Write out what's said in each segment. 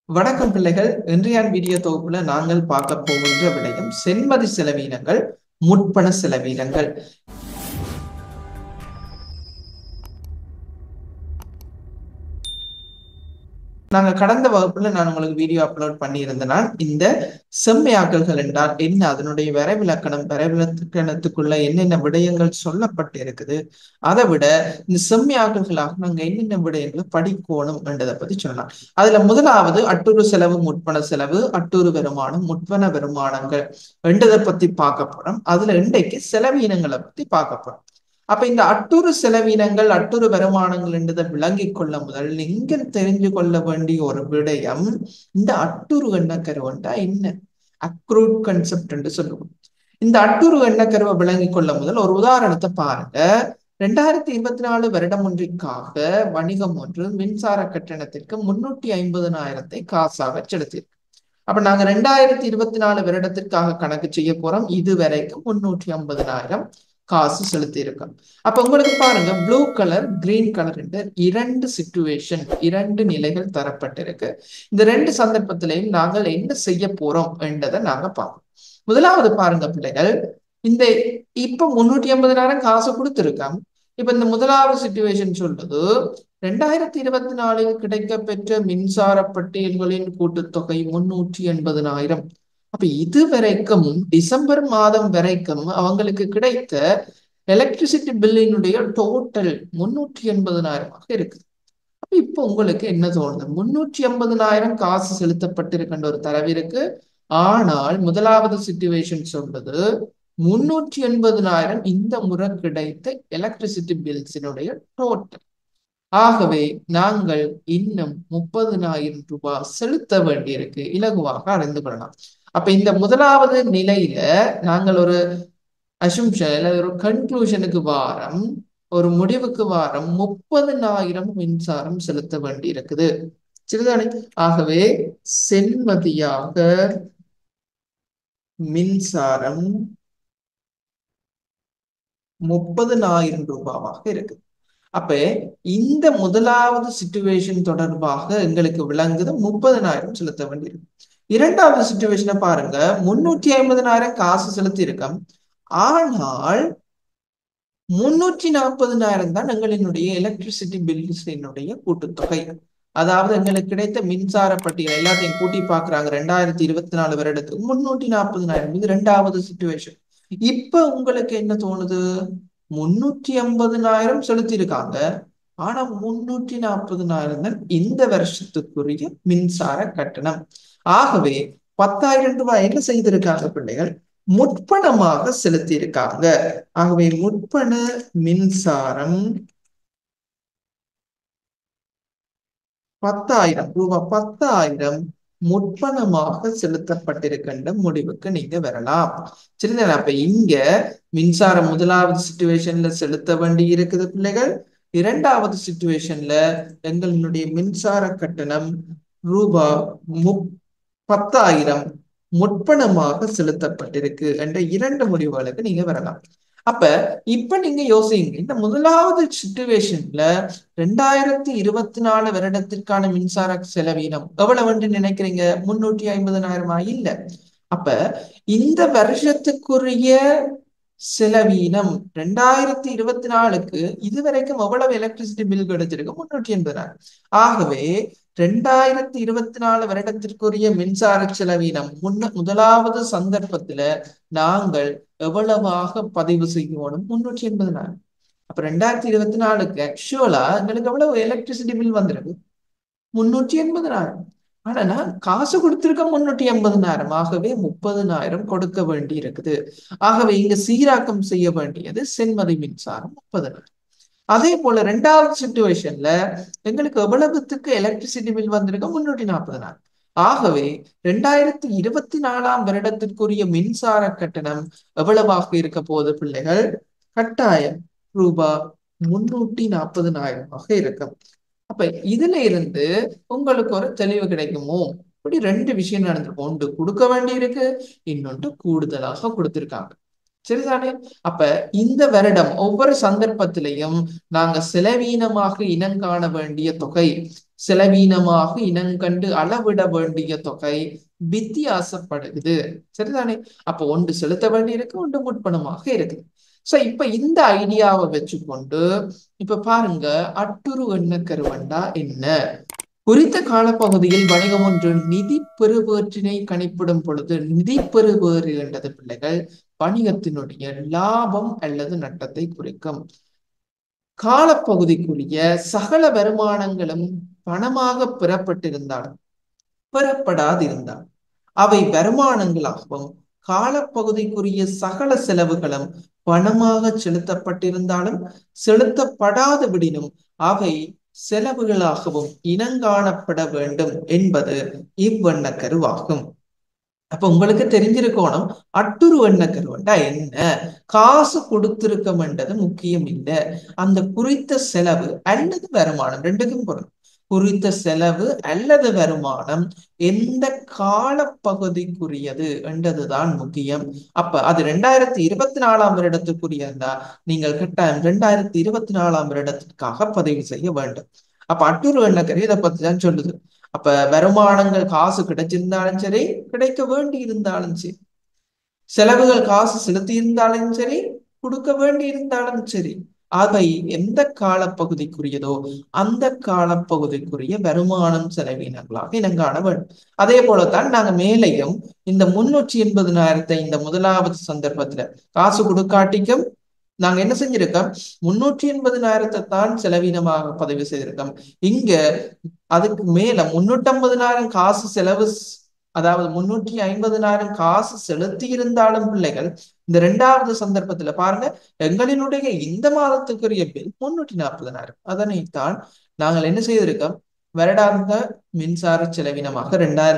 வணக்கம் பிள்ளைகள். இன்றைய வீடியோ தொகுப்புல நாங்கள் பார்க்க போகின்ற விடயம் சென்மதி செலவீனங்கள், முற்பண செலவீனங்கள். நாங்க கடந்த வகுப்புல நான் உங்களுக்கு வீடியோ அப்லோட் பண்ணியிருந்தேன். இந்த செம்மையாக்கல்கள் என்றால் என்ன, அதனுடைய வரைவிலக்கணத்துக்குள்ள என்னென்ன விடயங்கள் சொல்லப்பட்டு இருக்குது, அதை விட இந்த செம்மையாக்கல்களாக நாங்க என்னென்ன விடயங்களை படிக்கணும் என்றதை பத்தி சொல்லலாம். அதுல முதலாவது அட்டுறு செலவு, முற்பண செலவு, அட்டுறு வருமானம், முற்பண வருமானங்கள் என்றதை பத்தி பார்க்க போறோம். அதுல இன்றைக்கு செலவீனங்களை பத்தி பார்க்க போறோம். அப்ப இந்த அட்டுறு செலவினங்கள், அட்டுறு வருமானங்கள் என்றதை விளங்கிக் கொள்ள முதல் நீங்க தெரிஞ்சு கொள்ள வேண்டிய ஒரு விடயம், இந்த அட்டுறு எண்ணக்கருவண்டா என்ன, அக்ரூட் கன்செப்ட் என்று சொல்லுவோம். இந்த அட்டுறு எண்ணக்கருவை விளங்கிக் கொள்ள முதல் ஒரு உதாரணத்தை பாருங்க. 2024 வருடம் ஒன்றிற்காக வணிகம் ஒன்று மின்சார கட்டணத்திற்கு 350,000 காசாக செலுத்தியிருக்கு. அப்ப நாங்க 2024 வருடத்திற்காக கணக்கு செய்ய போறோம். இதுவரைக்கும் 350,000 காசு செலுத்தி இருக்கோம். அப்ப உங்களுக்கு பாருங்க, ப்ளூ கலர், கிரீன் கலர் என்று இரண்டு சிச்சுவேஷன், இரண்டு நிலைகள் தரப்பட்டிருக்கு. இந்த ரெண்டு சந்தர்ப்பத்திலையும் நாங்கள் என்ன செய்ய போறோம் என்றதை நாங்க பார்ப்போம். முதலாவது பாருங்க பிள்ளைகள், இந்த இப்ப 350,000 காசு கொடுத்திருக்கோம். இப்ப இந்த முதலாவது சிச்சுவேஷன் சொல்றது 2024 கிடைக்க பெற்ற மின்சார பட்டியல்களின் கூட்டுத்தொகை 380,000. அப்ப இதுவரைக்கும் டிசம்பர் மாதம் வரைக்கும் அவங்களுக்கு கிடைத்த எலக்ட்ரிசிட்டி பில்லினுடைய டோட்டல் 380,000 இருக்கு. அப்ப இப்ப உங்களுக்கு என்ன தோணுது, 380,000 காசு செலுத்தப்பட்டிருக்கின்ற ஒரு தரவு இருக்கு. ஆனால் முதலாவது சிச்சுவேஷன் சொல்றது 380,000 இந்த முறை கிடைத்த எலக்ட்ரிசிட்டி பில்ஸினுடைய டோட்டல். ஆகவே நாங்கள் இன்னும் 30,000 ரூபாய் செலுத்த வேண்டியிருக்கு, இலகுவாக அறிந்து கொள்ளலாம். அப்ப இந்த முதலாவது நிலையில நாங்கள் ஒரு அசம்ஷன், ஒரு கன்க்ளூஷனுக்கு வாரம், ஒரு முடிவுக்கு வாரம் 30,000 மின்சாரம் செலுத்த வேண்டி இருக்குது. சரிதானே? ஆகவே சென்மதியாக மின்சாரம் 30,000 ரூபாவாக இருக்கு. அப்ப இந்த முதலாவது சிச்சுவேஷன் தொடர்பாக எங்களுக்கு விளங்குது 30,000 செலுத்த வேண்டியிருக்கு. இரண்டாவது சிச்சுவேஷனை பாருங்க, 350,000 காசு செலுத்தி இருக்கோம். ஆனால் 340,000 தான் எங்களினுடைய எலக்ட்ரிசிட்டி பில்ஸினுடைய கூட்டுத்தொகை. அதாவது எங்களுக்கு கிடைத்த மின்சார பட்டியல் எல்லாத்தையும் கூட்டி பாக்குறாங்க. 2024 வருடத்துக்கு 340,000. இது இரண்டாவது சிச்சுவேஷன். இப்ப உங்களுக்கு என்ன தோணுது, 350,000 செலுத்தி இருக்காங்க, ஆனா 340,000 தான் இந்த வருஷத்துக்குரிய மின்சார கட்டணம். ஆகவே 10,000 ரூபாய் என்ன செய்திருக்காங்க பிள்ளைகள், முற்பணமாக செலுத்தி இருக்காங்க. ஆகவே முற்பண மின்சாரம் 10,000 ரூபாய், 10,000 முற்பணமாக செலுத்தப்பட்டிருக்கின்ற முடிவுக்கு நீங்க வரலாம். சரிதானே? அப்ப இங்க மின்சாரம் முதலாவது சிச்சுவேஷன்ல செலுத்த வேண்டி இருக்குது பிள்ளைகள். இரண்டாவது சிச்சுவேஷன்ல எங்களுடைய மின்சார கட்டணம் ரூபாய் 10,000 முற்பணமாக செலுத்தப்பட்டிருக்கு என்ற இரண்டு முடிவுகளுக்கு நீங்க வரலாம். அப்ப இப்ப நீங்க யோசிங்க, இந்த முதலாவது சிச்சுவேஷன்ல 2024 வருடத்திற்கான மின்சார செலவீனம் எவ்வளவு என்று நினைக்கிறீங்க? 350,000 இல்ல. அப்ப இந்த வருஷத்துக்குரிய செலவீனம் 2024க்கு இதுவரைக்கும் எவ்வளவு எலக்ட்ரிசிட்டி பில் கிடைச்சிருக்கு? 380,000. ஆகவே 2024 வருடத்திற்குரிய மின்சார செலவீனம் முதலாவது சந்தர்ப்பத்துல நாங்கள் எவ்வளவாக பதிவு செய்யணும்? 380,000. அப்ப 2024க்கு ஆக்சுவலா எங்களுக்கு எவ்வளவு எலக்ட்ரிசிட்டி பில் வந்திருக்கு? 380,000. ஆனா நான் காசு கொடுத்திருக்க 380,000. ஆகவே 30,000 கொடுக்க வேண்டி இருக்குது. ஆகவே இங்க சீராக்கம் செய்ய வேண்டியது சென்மதி மின்சாரம் 30,000. அதே போல ரெண்டாவது சிச்சுவேஷன்ல எங்களுக்கு எவ்வளவுத்துக்கு எலக்ட்ரிசிட்டி பில் வந்திருக்க? 340,000. ஆகவே 2024 வருடத்திற்குரிய மின்சார கட்டணம் எவ்வளவாக இருக்க போகுது பிள்ளைகள்? கட்டாயம் ரூபாய் 340,000 இருக்கும். அப்ப இதுல இருந்து உங்களுக்கு ஒரு தெளிவு கிடைக்குமோ, இப்படி ரெண்டு விஷயம் நடந்திருக்கும். ஒன்று கொடுக்க வேண்டி இருக்கு, இன்னொன்று கூடுதலாக கொடுத்திருக்காங்க. சரிதானே? அப்ப இந்த வருடம் ஒவ்வொரு சந்தர்ப்பத்திலையும் நாங்க செலவீனமாக இனங்காண வேண்டிய தொகை செலவீனமாக இனங்கண்டு அளவிட வேண்டிய தொகை வித்தியாசப்படுகிறது. சரிதானே? அப்போ ஒன்று செலுத்த வேண்டி இருக்கு, ஒன்று முற்பணமாக இருக்குது. சோ இப்ப இந்த ஐடியாவை வச்சுக்கொண்டு இப்ப பாருங்க, அட்டுரு எண்ணக்கருவண்டா என்ன? குறித்த காலப்பகுதியில் வணிகம் ஒன்று நிதி பெறுபேற்றினை கணிப்பிடும் பொழுது, நிதி பெறுபேறு என்றது பிள்ளைகள் வணிகத்தினுடைய லாபம் அல்லது நட்டத்தை குறிக்கும். காலப்பகுதிக்குரிய சகல வருமானங்களும் பணமாக பெறப்பட்டிருந்தாலும் பெறப்படாதிருந்தால் அவை வருமானங்களாகவும், காலப்பகுதிக்குரிய சகல செலவுகளும் பணமாக செலுத்தப்பட்டிருந்தாலும் செலுத்தப்படாத விடினும் அவை செலவுகளாகவும் இனங்காணப்பட வேண்டும் என்பது இவ்வெண்ண கருவாகும். அப்ப உங்களுக்கு தெரிஞ்சிருக்கணும், அட்டுரு எண்ண கருவண்டா என்ன? காசு கொடுத்திருக்கமென்றது முக்கியம் இல்லை, அந்த குறித்த செலவு அல்லது வருமானம் ரெண்டுக்கும் பொருள். குறித்த செலவு அல்லது வருமானம் எந்த காலப்பகுதிக்குரியது என்றதுதான் முக்கியம். அப்ப அது 2024 வருடத்துக்குரியதா, நீங்கள் கட்டாயம் 2024 வருடத்திற்காக பதிவு செய்ய வேண்டும். அப்ப அட்டுரு எண்ணக்கரு இதை பத்தி தான் சொல்லுது. அப்ப வருமானங்கள் காசு கிடைச்சிருந்தாலும் சரி, கிடைக்க வேண்டி இருந்தாலும் சரி, செலவுகள் காசு செலுத்தி இருந்தாலும் சரி, கொடுக்க வேண்டி இருந்தாலும் சரி, அவை எந்த காலப்பகுதிக்குரியதோ அந்த காலப்பகுதிக்குரிய வருமானம் செலவினங்களாக இனங்காண வேண்டும். அதே போலத்தான் நாங்க மேலையும் இந்த 380,000 இந்த முதலாவது சந்தர்ப்பத்துல காசு கொடுக்காட்டிக்கும் நாங்க என்ன செஞ்சிருக்கோம், 380,000 தான் செலவினமாக பதிவு செய்திருக்கோம். இங்க அதுக்கு மேல 350,000 காசு செலவு, அதாவது 350,000 காசு செலுத்தி இருந்தாலும் பிள்ளைகள் இந்த இரண்டாவது சந்தர்ப்பத்துல பாருங்க, எங்களினுடைய இந்த மாதத்துக்குரிய பில் 340,000. அதனைத்தான் நாங்கள் என்ன செய்திருக்கோம், வருடாந்த மின்சார செலவினமாக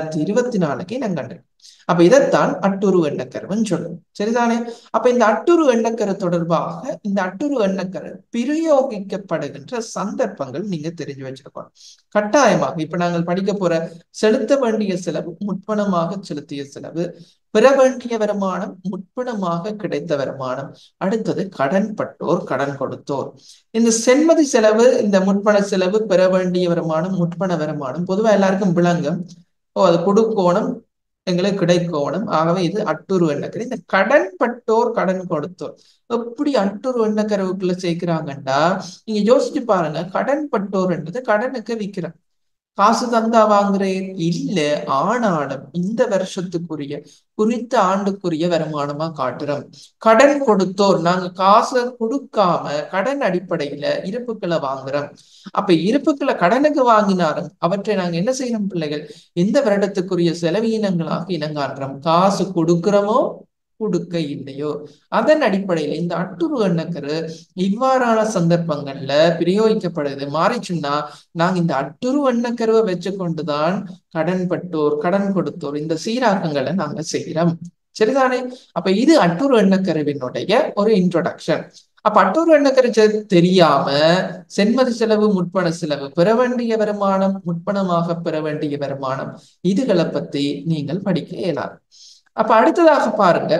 2024 நாங்கள் கண்டிருக்கோம். அப்ப இதைத்தான் அட்டுரு எண்ணக்கருவன்னு சொல்லுவோம். சரிதானே? அப்ப இந்த அட்டுரு எண்ணக்கரு தொடர்பாக, இந்த அட்டுரு எண்ணக்கரு பிரயோகிக்கப்படுகின்ற சந்தர்ப்பங்கள் நீங்க தெரிஞ்சு வச்சிருக்கணும் கட்டாயமாக. இப்ப நாங்கள் படிக்க போற செலுத்த வேண்டிய செலவு முற்பணமாக செலுத்திய செலவு, பெற வேண்டிய வருமானம் முற்பணமாக கிடைத்த வருமானம், அடுத்தது கடன் பட்டோர் கடன் கொடுத்தோர். இந்த சென்மதி செலவு, இந்த முற்பண செலவு, பெற வேண்டிய வருமானம், முற்பண வருமானம் பொதுவா எல்லாருக்கும் விளங்கும். அது கொடுக்கோணம், எங்களுக்கு கிடைக்கோணும். ஆகவே இது அட்டுரு எண்ணக்கரு. இந்த கடன் பட்டோர் கடன் கொடுத்தோர் எப்படி அட்டுரு எண்ணக்கருவுக்குள்ள சேர்க்கிறாங்கண்டா, நீங்க யோசிச்சு பாருங்க. கடன் பட்டோர் என்றது கடனுக்கு விற்கிறார், காசு தந்தா வாங்குறேன் இல்ல, ஆனாலும் இந்த வருஷத்துக்குரிய குறித்த ஆண்டுக்குரிய வருமானமா காட்டுறோம். கடன் கொடுத்தோர் நாங்க காசை கொடுக்காம கடன் அடிப்படையில இருப்புக்களை வாங்குறோம். அப்ப இருப்புக்களை கடனுக்கு வாங்கினாலும் அவற்றை நாங்க என்ன செய்யணும் பிள்ளைகள், இந்த வருடத்துக்குரிய செலவீனங்களாக இனங்காட்டுறோம். காசு கொடுக்கிறோமோ கொடுக்க இல்லையோ அதன் அடிப்படையில இந்த அட்டுரு எண்ணக்கரு இவ்வாறான சந்தர்ப்பங்கள்ல பிரயோகிக்கப்படுது. மாறிச்சுன்னா நாங்க இந்த அட்டுரு எண்ணக்கருவை வச்சு கொண்டுதான் கடன் பட்டோர் கடன் கொடுத்தோர் இந்த சீராக்கங்களை நாங்க செய்யறோம். சரிதானே? அப்ப இது அட்டுரு எண்ணக்கருவினுடைய ஒரு இன்ட்ரோடக்ஷன். அப்ப அட்டுரு எண்ணக்கரு தெரியாம சென்மதி செலவு, முற்பண செலவு, பெற வேண்டிய வருமானம், முற்பணமாக பெற வேண்டிய வருமானம், இதுகளை பத்தி நீங்கள் படிக்க இயலாது. அப்ப அடுத்ததாக பாருங்க,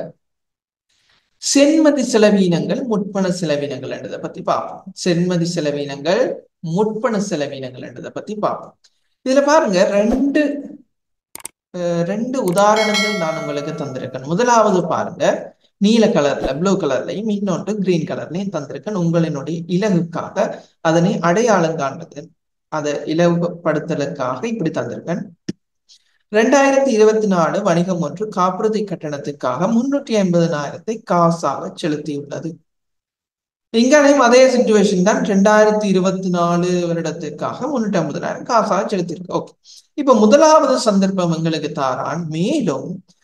சென்மதி செலவீனங்கள், முற்பண செலவீனங்கள் என்றதை பத்தி பார்ப்போம். சென்மதி செலவீனங்கள், முற்பண செலவீனங்கள் என்றதை பத்தி பார்ப்போம். இதுல பாருங்க ரெண்டு உதாரணங்கள் நான் உங்களுக்கு தந்திருக்கேன். முதலாவது பாருங்க, நீல கலர்ல ப்ளூ கலர்லையும் இன்னொன்று கிரீன் கலர்லையும் தந்திருக்கேன். உங்களினுடைய இலகுக்காக அதனை அடையாளம் காண்பது, அதை இலகுபடுத்தலுக்காக இப்படி தந்திருக்கேன். 2024 வணிகம் ஒன்று காப்புறுதி கட்டணத்துக்காக 350,000 காசாக செலுத்தியுள்ளது. இங்கேயும் அதே சிச்சுவேஷன் தான். 2024 வருடத்திற்காக 350,000 காசாக செலுத்தியிருக்கு. ஓகே, இப்ப முதலாவது சந்தர்ப்பம் எங்களுக்கு தாரான். மேலும்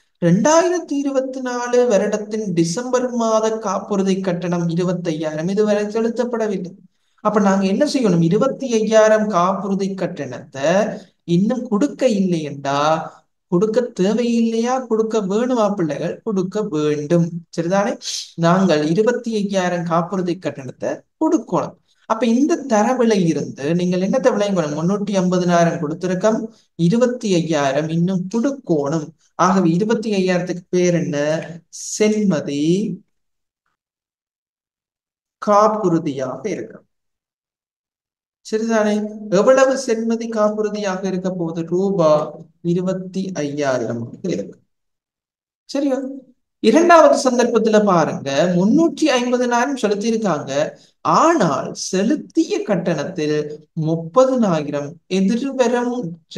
2024 வருடத்தின் டிசம்பர் மாத காப்புறுதி கட்டணம் 25,000 இதுவரை செலுத்தப்படவில்லை. அப்ப நாங்க என்ன செய்யணும், 25,000 காப்புறுதி கட்டணத்தை இன்னும் கொடுக்க இல்லை என்றா, கொடுக்க தேவையில்லையா, கொடுக்க வேணுமா பிள்ளைகள்? கொடுக்க வேண்டும். சரிதானே? நாங்கள் 25,000 காப்புறுதி கட்டணத்தை கொடுக்கணும். அப்ப இந்த தரவிலை இருந்து நீங்கள் என்னத்தை விளையணும், 350,000 கொடுத்திருக்கோம், 25,000 இன்னும் கொடுக்கணும். ஆகவே 25,000க்கு பேர் என்ன, சென்மதி காப்புறுதியாக இருக்கும். சரிதானே? எவ்வளவு சென்மதி காப்புறுதியாக இருக்க போகுது? ரூபாய் 25,000 இருக்கு. சரியா? இரண்டாவது சந்தர்ப்பத்துல பாருங்க, 350,000 செலுத்தியிருக்காங்க. ஆனால் செலுத்திய கட்டணத்தில் 30,000 எதிர்வரும்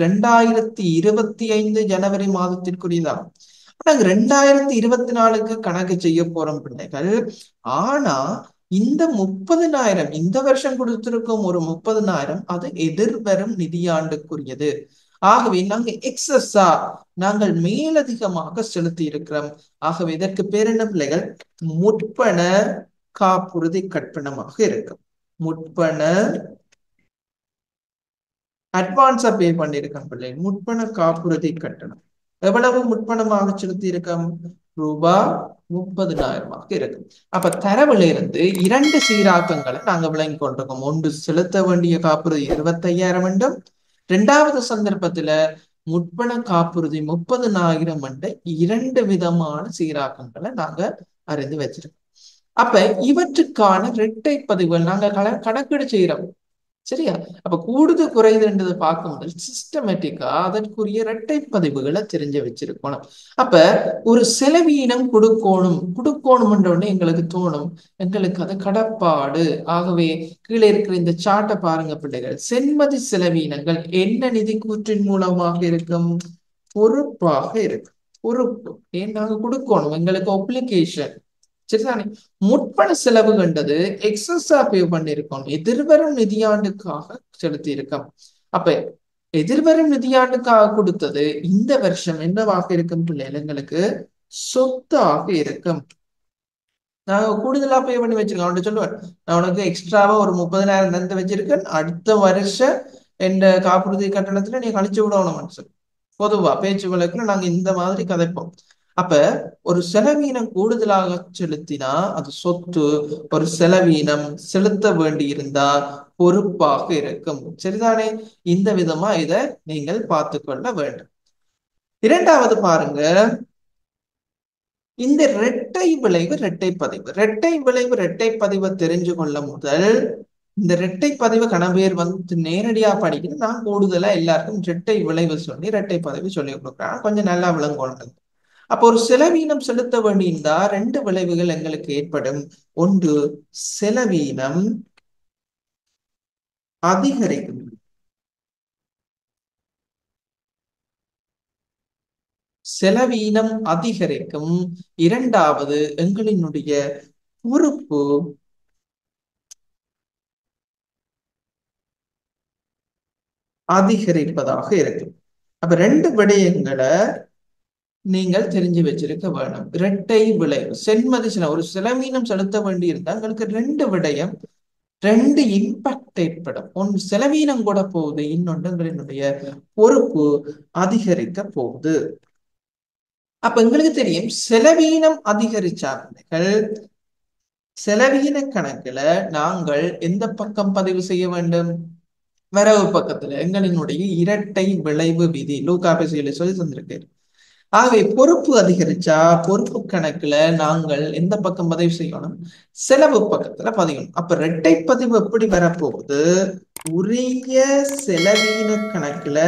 2025 ஜனவரி மாதத்திற்குரியதான். நாங்க 2024க்கு கணக்கு செய்ய போறோம் பிள்ளைகள். ஆனா இந்த 30,000 இந்த வருஷம் கொடுத்திருக்கும் ஒரு 30,000 அது எதிர்வரும் நிதியாண்டுக்குரியது. ஆகவே நாங்க எக்ஸஸா நாங்கள் மேலதிகமாக செலுத்தி இருக்கிறோம். ஆகவே இதற்கு பேர் என்ன பிள்ளைகள்? முற்பண காப்புறுதி கட்டணமாக இருக்கும். முற்பண அட்வான்ஸா பே பண்ணியிருக்கோம் பிள்ளை. முற்பண காப்புறுதி கட்டணம் எவ்வளவு முற்பணமாக செலுத்தி இருக்கோம்? ரூபாய் 30,000 இருக்கும். அப்ப தரவுல இருந்து இரண்டு சீராக்கங்களை நாங்க விளங்கி கொண்டிருக்கோம். ஒன்று செலுத்த வேண்டிய காப்புறுதி 25,000 வேண்டும். இரண்டாவது சந்தர்ப்பத்துல முற்பண காப்புறுதி 30,000 என்ற இரண்டு விதமான சீராக்கங்களை நாங்க அறிந்து வச்சிருக்கோம். அப்ப இவற்றுக்கான இரட்டை பதிவுகள் நாங்க கணக்கீடு செய்யறோம். சரியா? அப்ப கூடுது குறைதுன்றதை பார்க்கும் முதல் சிஸ்டமேட்டிக்கா அதற்குரிய இரட்டை பதிவுகளை தெரிஞ்சு வச்சிருக்கணும். அப்ப ஒரு செலவீனம் கொடுக்கணும் என்ற உடனே எங்களுக்கு தோணும், எங்களுக்கு அது கடப்பாடு. ஆகவே கீழே இருக்கிற இந்த சார்ட்டை பாருங்க பிள்ளைகள். சென்மதி செலவீனங்கள் என்ன நிதி கூற்றின் மூலமாக இருக்கும்? பொறுப்பாக இருக்கு. பொறுப்பு ஏன் நாங்க கொடுக்கணும், எங்களுக்கு ஒப்ளிகேஷன். சரிதானே? முற்பண செலவு கண்டது எக்ஸஸா பே பண்ணிருக்கோம். எதிர்வரும் நிதியாண்டுக்காக செலுத்தி இருக்கோம். அப்ப எதிர்வரும் நிதியாண்டுக்காக கொடுத்தது இந்த வருஷம் என்னவாக இருக்கும் பிள்ளைகள்? எங்களுக்கு சொத்தாக இருக்கும். நான் கூடுதலா பே பண்ணி வச்சிருக்கேன். அவன்கிட்ட சொல்லுவேன், நான் உனக்கு எக்ஸ்ட்ராவா ஒரு 30,000 தந்து வச்சிருக்கேன், அடுத்த வருஷம் என் காப்புறுதி கட்டணத்துல நீ கழிச்சு விடணும் சொல்லி பொதுவா பேச்சு வழக்குல நாங்க இந்த மாதிரி கதைப்போம். அப்ப ஒரு செலவீனம் கூடுதலாக செலுத்தினா அது சொத்து. ஒரு செலவீனம் செலுத்த வேண்டி இருந்தா பொறுப்பாக இருக்கும். சரிதானே? இந்த விதமா இத நீங்கள் பார்த்து கொள்ள வேண்டும். இரண்டாவது பாருங்க, இந்த இரட்டை விளைவு இரட்டை பதிவை தெரிஞ்சு கொள்ள முதல் இந்த இரட்டை பதிவு கணவேர் வந்து நேரடியா படிக்கணும். நான் கூடுதலா எல்லாருக்கும் இரட்டை விளைவு சொல்லி இரட்டை பதிவு சொல்லி கொடுக்குறேன், கொஞ்சம் நல்லா விளங்கணும். அப்போ ஒரு செலவீனம் செலுத்த வேண்டியிருந்தா ரெண்டு விளைவுகள் எங்களுக்கு ஏற்படும். ஒன்று, செலவீனம் அதிகரிக்கும். செலவீனம் அதிகரிக்கும். இரண்டாவது, எங்களினுடைய பொறுப்பு அதிகரிப்பதாக இருக்கும். அப்ப ரெண்டு விடயங்களை நீங்கள் தெரிஞ்சு வச்சிருக்க வேணும். இரட்டை விளைவு சென்மதி ஒரு செலவீனம் செலுத்த வேண்டி இருந்தா எங்களுக்கு ரெண்டு விடயம், ரெண்டு இம்பாக்ட் ஏற்படும். ஒன்று செலவீனம் கூட போகுது, இன்னொன்று எங்களினுடைய பொறுப்பு அதிகரிக்க போகுது. அப்ப எங்களுக்கு தெரியும், செலவீனம் அதிகரிச்சார்கள் செலவீன கணக்குல நாங்கள் எந்த பக்கம் பதிவு செய்ய வேண்டும்? வரவு பக்கத்துல எங்களினுடைய இரட்டை விளைவு விதி லூக்கா பேசிகளை சொல்லி தந்திருக்காரு. ஆகவே பொறுப்பு அதிகரிச்சா பொறுப்பு கணக்குல நாங்கள் எந்த பக்கம் பதிவு செய்யணும்? செலவு பக்கத்துல பதியணும். அப்ப இரட்டை பதிவு எப்படி வரப்போகுது? உரிய செலவீன கணக்குல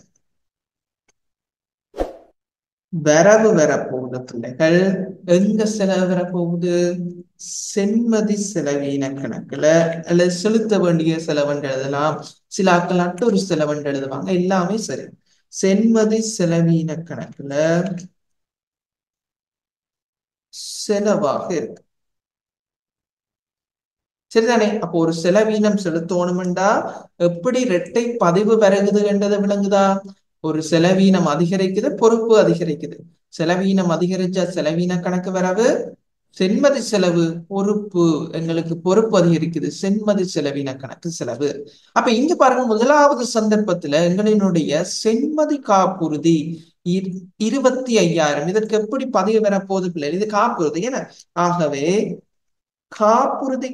வரவு வரப்போகுது பிள்ளைகள். எங்க செலவு வரப்போகுது? சென்மதி செலவீன கணக்குல, அல்லது செலுத்த வேண்டிய செலவென்று எழுதலாம். சில ஆட்கள் ஒரு செலவென்று எழுதுவாங்க, எல்லாமே சரி. சென்மதி செலவீன கணக்குல செலவாக இருக்கு. சரிதானே? அப்போ ஒரு செலவீனம் செலுத்தணும்டா எப்படி இரட்டை பதிவு வருகுது என்றது விளங்குதா? ஒரு செலவீனம் அதிகரிக்குது, பொறுப்பு அதிகரிக்குது. செலவீனம் அதிகரிச்சா செலவீன கணக்கு வரவு, சென்மதி செலவு பொறுப்பு, எங்களுக்கு பொறுப்பு அதிகரிக்குது, சென்மதி செலவீன கணக்கு செலவு. அப்ப இங்க பாருங்க, முதலாவது சந்தர்ப்பத்துல எங்களினுடைய சென்மதி காப்புறுதி 25,000 இதற்கு எப்படி பதிவு வரப்போகுது பிள்ளை? இது காப்புறுதி என. ஆகவே காப்புறுதி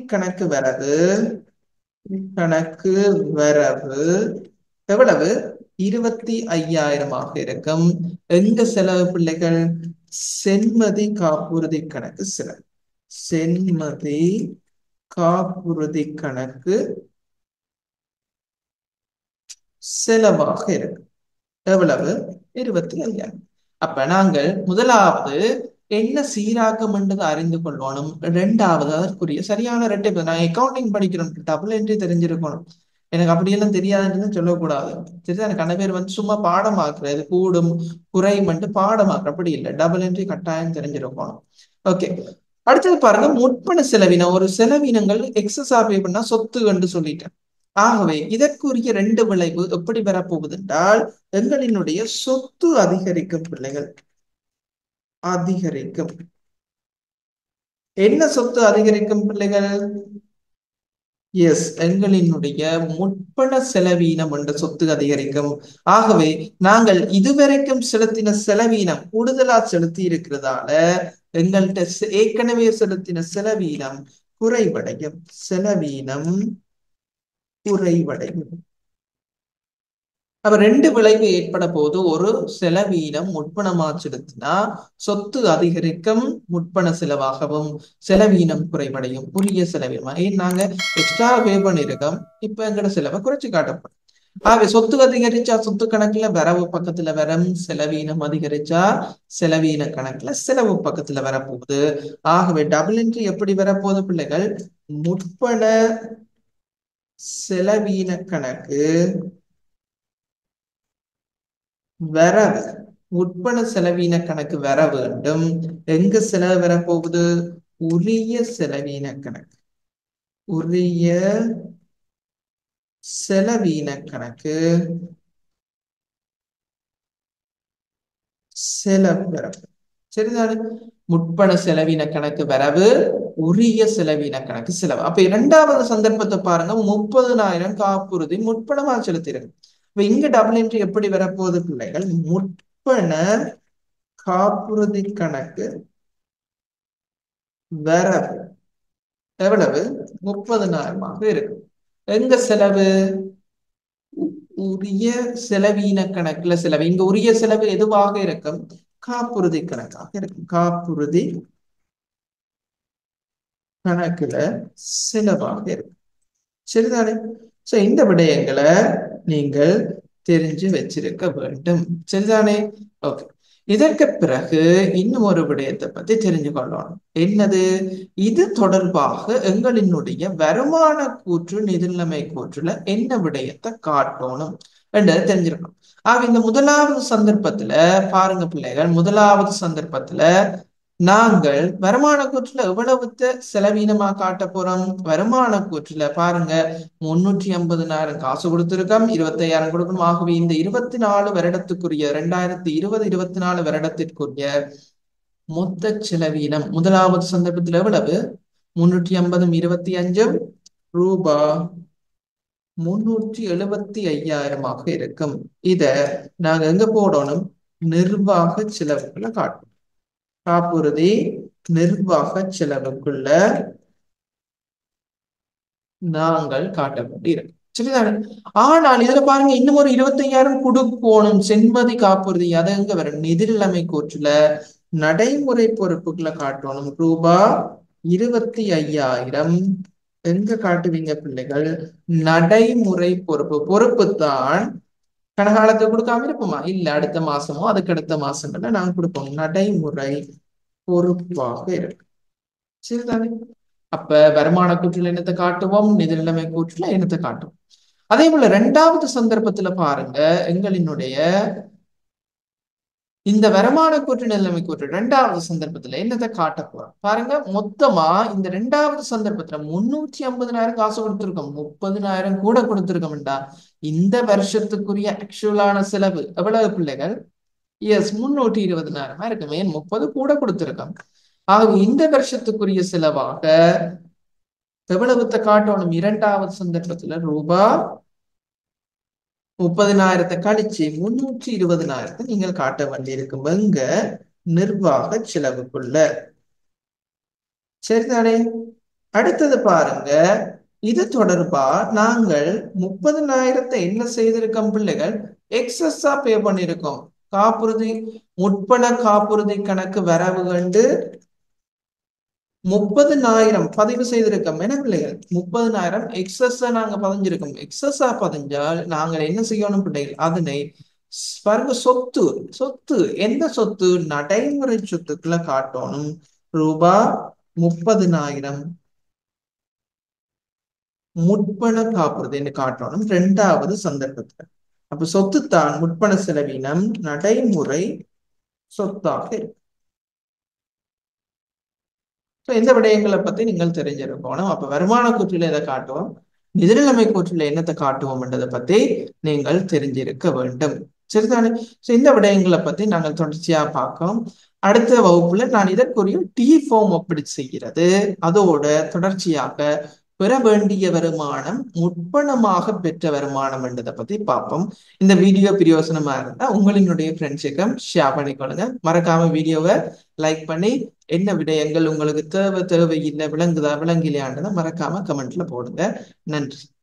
கணக்கு வரவு எவ்வளவு? 25,000 இருக்கும். எங்க செலவு பிள்ளைகள்? சென்மதி காப்புறுதி கணக்கு செலவு. சென்மதி காப்புறுதி கணக்கு செலவாக இருக்கு. எவ்வளவு? 25,000. அப்ப நாங்கள் முதலாவது என்ன சீராக்கம் என்றதை அறிந்து கொள்ளணும். இரண்டாவது அதற்குரிய சரியான இரட்டை. நான் அக்கௌண்டிங் படிக்கிறோம், டபுள் என்ட்ரி தெரிஞ்சிருக்கணும். எனக்கு அப்படியெல்லாம் தெரியாதுன்னு சொல்லக்கூடாது. சரிதான். கண்ண பேர் வந்து சும்மா பாடமாக்குறது கூடும் குறையும் பாடமாக்குற அப்படி இல்லை. டபுள் என்ட்ரி கட்டாயம் தெரிஞ்சிருக்கணும். ஓகே. அடுத்தது பாருங்க, முற்பண செலவினம். ஒரு செலவினங்கள் எக்ஸஸா பே பண்ணா சொத்து என்று சொல்லிட்டேன். ஆகவே இதற்குரிய ரெண்டு விளைவு எப்படி வரப்போகுது என்றால், எங்களினுடைய சொத்து அதிகரிக்கும் பிள்ளைகள். அதிகரிக்கும். என்ன சொத்து அதிகரிக்கும் பிள்ளைகள்? எஸ், எங்களினுடைய முற்பண செலவீனம் என்ற சொத்து அதிகரிக்கும். ஆகவே நாங்கள் இதுவரைக்கும் செலுத்தின செலவீனம் கூடுதலா செலுத்தி இருக்கிறதால எங்கள்கிட்ட ஏற்கனவே செலுத்தின செலவீனம் குறைவடையும். செலவீனம் குறைவடையும். அப்ப ரெண்டு விளைவு ஏற்பட போது, ஒரு செலவீனம் முற்பணமா செலுத்தினா சொத்து அதிகரிக்கும், முற்பண செலவாகவும், செலவீனம் குறைவடையும். உரிய செலவீனமா ஏன் நாங்க எக்ஸ்ட்ரா பே பண்ணிருக்கோம், இப்ப எங்கட செலவை குறைச்சு காட்டப்படும். ஆகவே சொத்து அதிகரிச்சா சொத்து கணக்குல வரவு பக்கத்துல வரும், செலவீனம் அதிகரிச்சா செலவீன கணக்குல செலவு பக்கத்துல வரப்போகுது. ஆகவே டபுள் என்ட்ரி எப்படி வரப்போகுது பிள்ளைகள்? முற்பண செலவீன கணக்கு வரவு, உட்பண செலவீன கணக்கு வர வேண்டும். எங்க செலவு வரப்போகுது? உரிய செலவீன கணக்கு. உரிய செலவீன கணக்கு செலவு வரவு. சரிதானே? முற்பண செலவின கணக்கு வரவு, உரிய செலவின கணக்கு செலவு. அப்ப இரண்டாவது சந்தர்ப்பத்தை பாருங்க, 30,000 காப்புறுதி முற்பணமா செலுத்திருக்கு. இப்ப இங்க டபுள் என்ட்ரி எப்படி வரப்போகுது பிள்ளைகள்? முற்பண காப்புறுதி கணக்கு வரவு எவ்வளவு? 30,000 இருக்கு. எங்க செலவு? உரிய செலவீன கணக்குல செலவு. இங்க உரிய செலவு எதுவாக இருக்கும்? காப்புறுதி கணக்காக இருக்கும். காப்புறுதி கணக்குல செலவாக இருக்கும். சரிதானே? சோ இந்த விடயங்களை நீங்கள் தெரிஞ்சு வச்சிருக்க வேண்டும். சரிதானே? ஓகே. இதற்கு பிறகு இன்னும் ஒரு விடயத்தை பத்தி தெரிஞ்சு கொள்ளணும். என்னது? இது தொடர்பாக எங்களினுடைய வருமான கூற்று நிதிநிலைமை கூற்றுல என்ன விடயத்தை காட்டணும் என்றதை தெரிஞ்சிருக்கணும். ஆக இந்த முதலாவது சந்தர்ப்பத்துல பாருங்க பிள்ளைகள், முதலாவது சந்தர்ப்பத்துல நாங்கள் வருமான கூற்றுல எவ்வளவு செலவீனமா காட்ட போறோம்? வருமான கூற்றுல பாருங்க, 350,000 காசு கொடுத்திருக்கோம், 25,000 கொடுக்கணும். ஆகவே இந்த 24 வருடத்துக்குரிய 2020-24 வருடத்திற்குரிய மொத்த செலவீனம் முதலாவது சந்தர்ப்பத்தில் எவ்வளவு? 350 25 ரூபாய் 375,000 இருக்கும். இத நாங்க எங்க போடணும்? நிர்வாக செலவுக்குள்ள காட்டணும். காப்புறுதி நிர்வாக செலவுக்குள்ள நாங்கள் காட்ட வேண்டியிருக்கு. சரிதானே? ஆனால் இதுல பாருங்க, இன்னும் ஒரு 25,000 கொடுக்கணும். செண்பதி காப்புறுதி அதை எங்க வரும்? நிதிநிலைமை கூற்றுல நடைமுறை பொறுப்புகளை காட்டணும். ரூபாய் 25,000 எங்க காட்டுவீங்க பிள்ளைகள்? நடைமுறை பொறுப்பு. பொறுப்பு தான் கனகாலத்துக்கு கொடுக்காம இருப்போமா? இல்ல, அடுத்த மாசமோ அதுக்கு அடுத்த மாசங்கள்ல நாங்க கொடுப்போம். நடைமுறை பொறுப்பாக இருக்கு. சரிதானே? அப்ப வருமான கூற்றுல என்னத்தை காட்டுவோம்? நிதிநிலைமை கூற்றுல என்னத்தை காட்டுவோம்? அதே போல இரண்டாவது சந்தர்ப்பத்துல பாருங்க, எங்களினுடைய இந்த வருமான கூற்று நிலைமை கூற்று இரண்டாவது சந்தர்ப்பத்துல என்னத்தை காட்ட போறோம் பாருங்க. மொத்தமா இந்த இரண்டாவது சந்தர்ப்பத்துல 350,000 காசு கொடுத்திருக்கோம், 30,000 கூட கொடுத்திருக்கோம்டா. இந்த வருஷத்துக்குரிய ஆக்சுவலான செலவு எவ்வளவு பிள்ளைகள்? எஸ், 320,000 இருக்குமே. 30 கூட கொடுத்திருக்கோம். ஆகவே இந்த வருஷத்துக்குரிய செலவாக எவ்வளவுத்தை காட்டணும்? இரண்டாவது சந்தர்ப்பத்துல ரூபாய் 30,000 கழிச்சு 320,000 நீங்கள் காட்ட வேண்டியிருக்கும் எங்க நிர்வாக செலவுக்குள்ள. சரிதானே? அடுத்தது பாருங்க, இது தொடர்பா நாங்கள் 30,000 என்ன செய்திருக்கோம் பிள்ளைகள்? எக்ஸஸா பே பண்ணிருக்கோம். காப்புறுதி முற்பண காப்புறுதி கணக்கு வரவு கண்டு 30,000 பதிவு செய்திருக்கோம். என்ன பிள்ளைகள்? 30,000 எக்ஸஸ் நாங்க பதிஞ்சிருக்கோம். எக்ஸஸா பதிஞ்சால் நாங்கள் என்ன செய்யணும் பிள்ளைகள்? அதனை பாருங்க, சொத்து. சொத்து எந்த சொத்து? நடைமுறை சொத்துக்களை காட்டணும். ரூபாய் 30,000 முற்பண காப்புறுதின்னு காட்டணும் இரண்டாவது சந்தர்ப்பத்துல. அப்ப சொத்துத்தான் முற்பண செலவினம் நடைமுறை சொத்தாக இருக்கு. இந்த விடயங்களை பத்தி நீங்கள் தெரிஞ்சிருக்கணும். அப்ப வருமான கூற்றில எதை காட்டுவோம், நிதிநிலைமை கூற்றில என்னத்தை காட்டுவோம் என்றதை பத்தி நீங்கள் தெரிஞ்சிருக்க வேண்டும். சரிதானே? இந்த விடயங்களை பத்தி நாங்கள் தொடர்ச்சியா பார்க்கோம். அடுத்த வகுப்புல நான் இதற்குரிய டி ஃபார்ம் எப்படி செய்கிறது, அதோட தொடர்ச்சியாக பெற வேண்டிய வருமானம், முற்பணமாக பெற்ற வருமானம் என்றதை பத்தி பார்ப்போம். இந்த வீடியோ பிரயோசனமா இருந்தா உங்களினுடைய ஃப்ரெண்ட்ஸுக்கும் ஷேர் பண்ணிக்கொள்ளுங்க. மறக்காம வீடியோவை லைக் பண்ணி என்ன விடயங்கள் உங்களுக்கு தேவை தேவையில்லை, விளங்குதா விளங்கலையான்றதை மறக்காம கமெண்ட்ல போடுங்க. நன்றி.